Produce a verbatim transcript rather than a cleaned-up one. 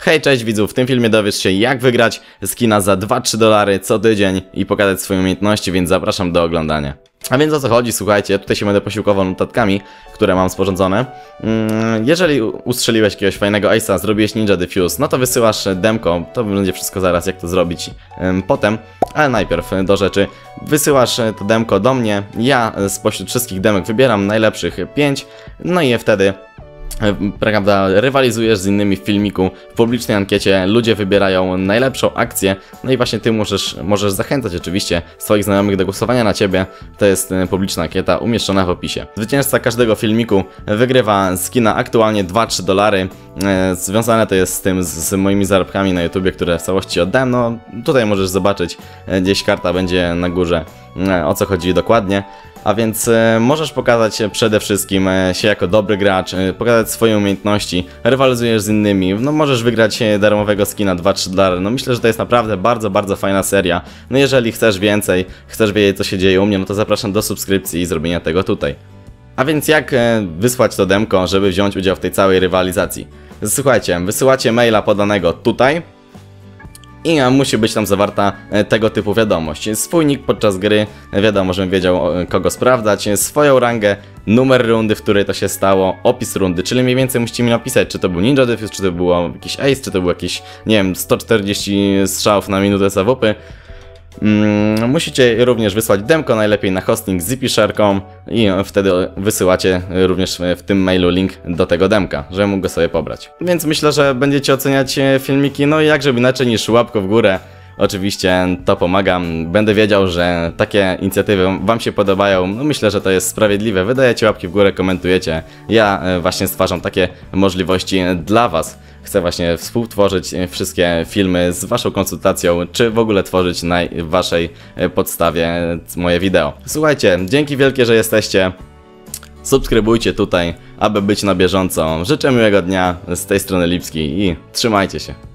Hej, cześć widzów, w tym filmie dowiesz się, jak wygrać skina za dwa trzy dolary co tydzień i pokazać swoje umiejętności, więc zapraszam do oglądania. A więc o co chodzi, słuchajcie, tutaj się będę posiłkował notatkami, które mam sporządzone. Jeżeli ustrzeliłeś jakiegoś fajnego ace'a, zrobiłeś Ninja Diffuse, no to wysyłasz demko, to będzie wszystko zaraz jak to zrobić potem, ale najpierw do rzeczy. Wysyłasz to demko do mnie, ja spośród wszystkich demek wybieram najlepszych pięć, no i je wtedy prawda, rywalizujesz z innymi w filmiku, w publicznej ankiecie ludzie wybierają najlepszą akcję, no i właśnie ty możesz, możesz zachęcać oczywiście swoich znajomych do głosowania na ciebie. To jest publiczna ankieta umieszczona w opisie. Zwycięzca każdego filmiku wygrywa skina aktualnie dwa trzy dolary. Związane to jest z tym, z moimi zarobkami na YouTubie, które w całości oddałem. No tutaj możesz zobaczyć, gdzieś karta będzie na górze, o co chodzi dokładnie. A więc e, możesz pokazać przede wszystkim e, się jako dobry gracz, e, pokazać swoje umiejętności, rywalizujesz z innymi, no możesz wygrać e, darmowego skina dwa trzy dolary, no myślę, że to jest naprawdę bardzo, bardzo fajna seria. No jeżeli chcesz więcej, chcesz wiedzieć co się dzieje u mnie, no to zapraszam do subskrypcji i zrobienia tego tutaj. A więc jak e, wysłać to demko, żeby wziąć udział w tej całej rywalizacji? Słuchajcie, wysyłacie maila podanego tutaj. I musi być tam zawarta tego typu wiadomość. Swój nick podczas gry, wiadomo, żebym wiedział kogo sprawdzać, swoją rangę, numer rundy, w której to się stało, opis rundy, czyli mniej więcej musicie mi napisać, czy to był Ninja Diffuse, czy to było jakiś ace, czy to był jakiś, nie wiem, sto czterdzieści strzałów na minutę z A W P. Mm, musicie również wysłać demko, najlepiej na hosting zipisher kropka com i wtedy wysyłacie również w tym mailu link do tego demka, żebym mógł go sobie pobrać. Więc myślę, że będziecie oceniać filmiki, no i jak żeby inaczej niż łapką w górę. Oczywiście to pomaga, będę wiedział, że takie inicjatywy wam się podobają, no myślę, że to jest sprawiedliwe, wydajecie łapki w górę, komentujecie, ja właśnie stwarzam takie możliwości dla was. Chcę właśnie współtworzyć wszystkie filmy z waszą konsultacją, czy w ogóle tworzyć na waszej podstawie moje wideo. Słuchajcie, dzięki wielkie, że jesteście. Subskrybujcie tutaj, aby być na bieżąco. Życzę miłego dnia, z tej strony Lipski i trzymajcie się.